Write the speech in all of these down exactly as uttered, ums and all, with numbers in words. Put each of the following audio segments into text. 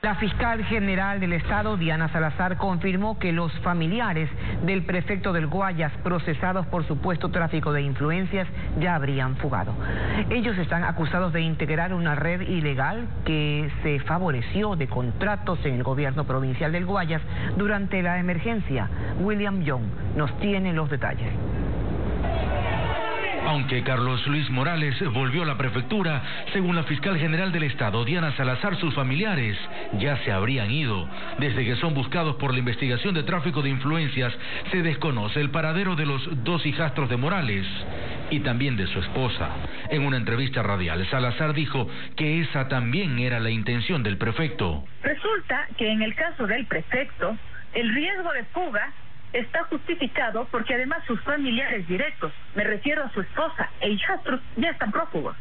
La fiscal general del Estado, Diana Salazar, confirmó que los familiares del prefecto del Guayas, procesados por supuesto tráfico de influencias, ya habrían fugado. Ellos están acusados de integrar una red ilegal que se favoreció de contratos en el gobierno provincial del Guayas durante la emergencia. William Young nos tiene los detalles. Aunque Carlos Luis Morales volvió a la prefectura, según la fiscal general del Estado, Diana Salazar, sus familiares ya se habrían ido. Desde que son buscados por la investigación de tráfico de influencias, se desconoce el paradero de los dos hijastros de Morales y también de su esposa. En una entrevista radial, Salazar dijo que esa también era la intención del prefecto. Resulta que en el caso del prefecto, el riesgo de fuga está justificado porque además sus familiares directos, me refiero a su esposa e hijastros, ya están prófugos.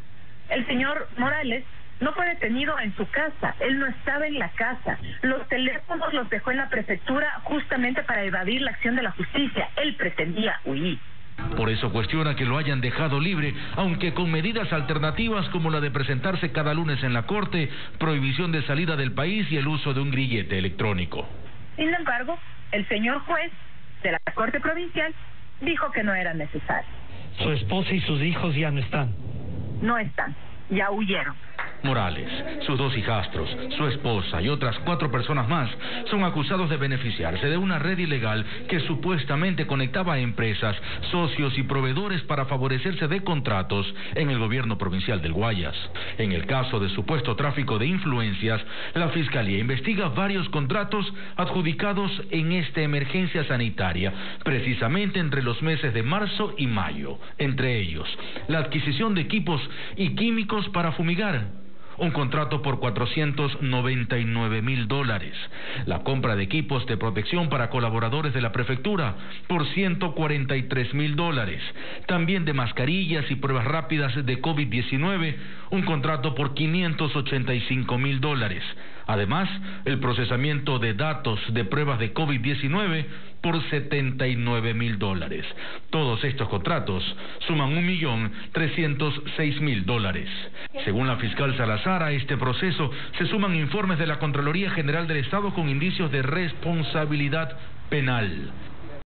El señor Morales no fue detenido en su casa, él no estaba en la casa. Los teléfonos los dejó en la prefectura justamente para evadir la acción de la justicia. Él pretendía huir. Por eso cuestiona que lo hayan dejado libre, aunque con medidas alternativas como la de presentarse cada lunes en la corte, prohibición de salida del país y el uso de un grillete electrónico. Sin embargo, el señor juez de la Corte Provincial dijo que no era necesario. Su esposa y sus hijos ya no están. No están, ya huyeron. Morales, sus dos hijastros, su esposa y otras cuatro personas más son acusados de beneficiarse de una red ilegal que supuestamente conectaba a empresas, socios y proveedores para favorecerse de contratos en el gobierno provincial del Guayas. En el caso de supuesto tráfico de influencias, la Fiscalía investiga varios contratos adjudicados en esta emergencia sanitaria, precisamente entre los meses de marzo y mayo. Entre ellos, la adquisición de equipos y químicos para fumigar, un contrato por cuatrocientos noventa y nueve mil dólares. La compra de equipos de protección para colaboradores de la prefectura por ciento cuarenta y tres mil dólares. También de mascarillas y pruebas rápidas de COVID diecinueve, un contrato por quinientos ochenta y cinco mil dólares. Además, el procesamiento de datos de pruebas de COVID diecinueve por setenta y nueve mil dólares. Todos estos contratos suman un millón trescientos seis mil dólares. Según la fiscal Salazar, a este proceso se suman informes de la Contraloría General del Estado con indicios de responsabilidad penal.